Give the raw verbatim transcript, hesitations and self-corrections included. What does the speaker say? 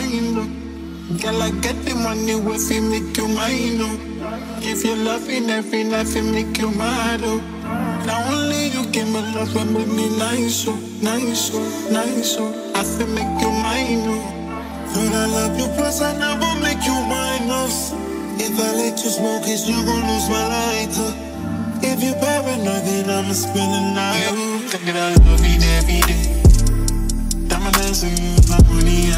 mind, oh. Girl, I get the money wey fi make you mine, oh. If you loving every night fi make you mad, oh. Now only you give me love and make me nice, oh, nice, oh, nice, oh. I fi make you mine, oh. When I love you, plus I never make you minus. If I let you smoke it, you gon' lose my lighter. If you paranoid, then I'ma spend the night. You think that I love you every day. Diamond dancing, my money